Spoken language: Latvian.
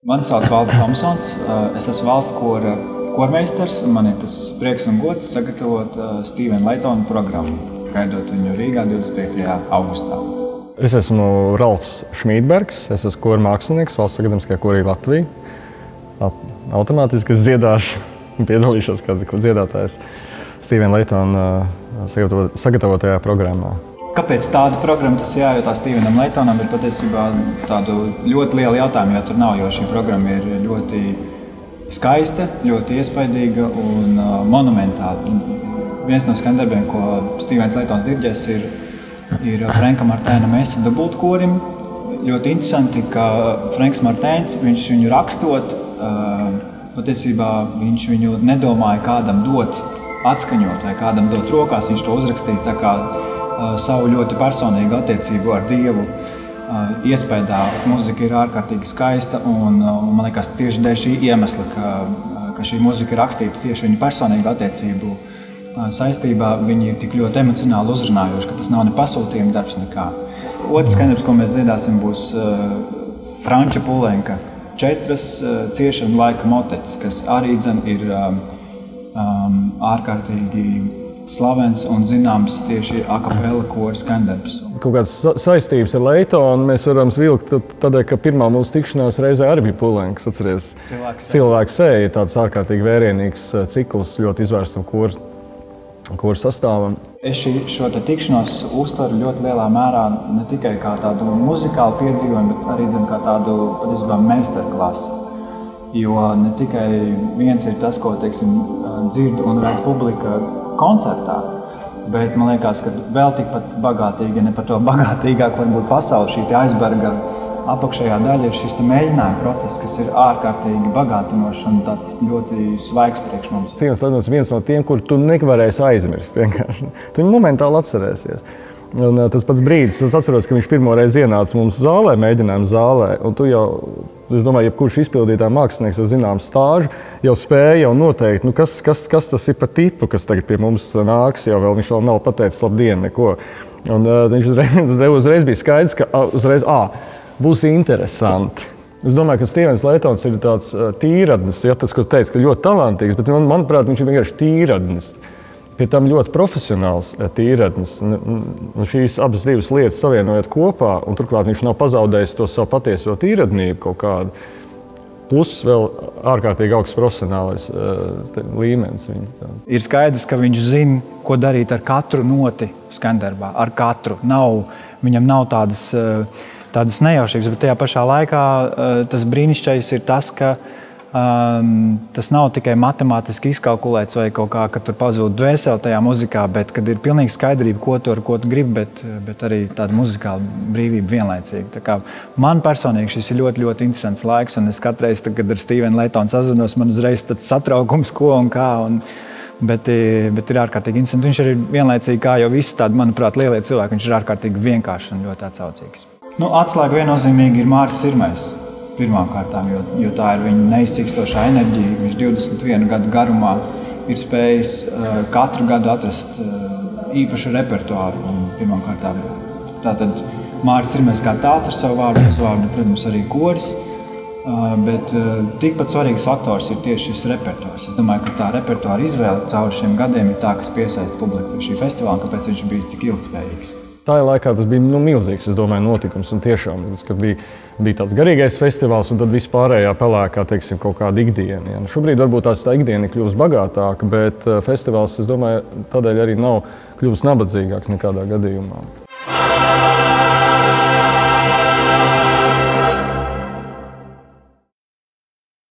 Mani sauc Valdis Tomsons. Es esmu valsts kora kormeistars, un man ir tas prieks un gods sagatavot Stevena Leitona programmu, gaidot viņu Rīgā 25. augustā. Es esmu Ralfs Šmīdbergs, es esmu kora mākslinieks Valsts akademiskajā korī Latvijā. Automātiski es dziedāšu un piedalīšos kā dziedātājs Stevena Leitona sagatavotajā programmā. Kāpēc tāda programma tas jājautā Stevenam Leitonam ir patiesībā tādu ļoti lielu jautājumu, jo tur nav, jo šī programma ir ļoti skaista, ļoti iespaidīga un monumentāla. Viens no skandarbiem, ko Stevens Leitons diriģēs, ir Franka Martēna Mesa dubultkorim. Ļoti interesanti, ka Franks Martēns, viņš viņu rakstot, patiesībā viņš viņu nedomāja kādam dot atskaņot vai kādam dot rokās, viņš to uzrakstīja tā kā savu ļoti personīgu attiecību ar Dievu iespējā. Muzika ir ārkārtīgi skaista, un man liekas, tieši dēļ šī iemesla, ka šī muzika ir rakstīta tieši viņu personīgu attiecību saistībā, viņi ir tik ļoti emocionāli uzrunājoši, ka tas nav ne pasūtījuma darbs, nekā. Otrs skandarbs, ko mēs dziedāsim, būs Franča Pulenka 4 ciešanu laika motetes, kas arī ir ārkārtīgi slavens un zināms tieši a cappella kora skandarbs. Kaut kādas saistības ar Leitonu mēs varam vilkt tādēļ, ka pirmā mūsu tikšanās reizē arī bija Pulenkas, atceries. Cilvēks seja ir tāds ārkārtīgi vērienīgs cikls ļoti izvērstam kora sastāvam. Es šo tikšanos uztveru ļoti lielā mērā ne tikai kā tādu muzikālu piedzīvojumu, bet arī kā tādu patiesībā meistarklasi. Jo ne tikai viens ir tas, ko dzird un redz publika koncertā, bet man liekas, ka vēl tikpat bagātīgi, ne par to bagātīgāk varbūt pasauli, šī aizberga apakšējā daļa ir šis mēģinājuma process, kas ir ārkārtīgi bagātinošs un tāds ļoti svaigs priekš mums. Stevens Leitons ir viens no tiem, kur tu nevarēsi aizmirst vienkārši. Tu viņu momentāli atcerēsies. Un tas pats brīdis, es atceros, ka viņš pirmoreiz ienāca mums zālē, mēģinājuma zālē, un tu jau, es domāju, jebkurš izpildītāja mākslinieks ar zināmu stāžu jau spēja noteikt, kas tas ir par tipu, kas tagad pie mums nāks, jo viņš vēl nav pateicis labdien, neko. Un viņš uzreiz bija skaidrs, ka būs interesanti. Es domāju, ka Stevens Leitons ir tāds tīradnis, ja tas, ko teica, ka ļoti talantīgs, bet manuprāt, viņš ir vienkārši tīradnis. Pie tam ļoti profesionāls tīradnis. Šīs abas divas lietas savienojot kopā, un turklāt viņš nav pazaudējis to savu patieso tīradnību kaut kādu. Plus vēl ārkārtīgi augsts profesionālais līmenis. Ir skaidrs, ka viņš zina, ko darīt ar katru noti skandarbā, ar katru. Viņam nav tādas nejaušības, bet tajā pašā laikā tas brīnišķīgais ir tas, ka tas nav tikai matemātiski izkalkulēts vai kaut kā, ka tur pazūd dvēseli tajā muzikā, bet kad ir pilnīgi skaidrība, ko tu gribi, bet arī tāda muzikāla brīvība vienlaicīgi. Tā kā man personīgi šis ir ļoti, ļoti interesants laiks, un es katreiz, kad ar Stevenu Leitonu sazinos, man uzreiz tāds satraukums, ko un kā, bet ir ārkārtīgi interesanti. Viņš arī vienlaicīgi, kā jau visi tādi, manuprāt, lielie cilvēki, viņš ir ārkārtīgi vienkāršs un ļoti atsaucīgs. Atslēga viennozīmīgi ir Māris Sirmais. Pirmām kārtām, jo tā ir viņa neizsikstošā enerģija. Viņš 21 gadu garumā ir spējis katru gadu atrast īpašu repertuāru. Pirmām kārtām, tātad Māris Sirmais kā tāds ar savu vārdu, protams, arī koris, bet tikpat svarīgs faktors ir tieši šis repertuārs. Es domāju, ka tā repertuāra izvēle cauri šiem gadiem ir tā, kas piesaista publiku pie šī festivāla, kāpēc viņš bijis tik ilgtspējīgs. Tajā laikā tas bija milzīgs, es domāju, notikums, un tiešām, kad bija tāds garīgais festivāls, un tad vispārējā pelēkā, kaut kāda ikdiena. Ja. Šobrīd varbūt tā ikdiena ir kļuvusi bagātāka, bet festivāls, es domāju, tādēļ arī nav kļuvusi nabadzīgāks nekādā gadījumā.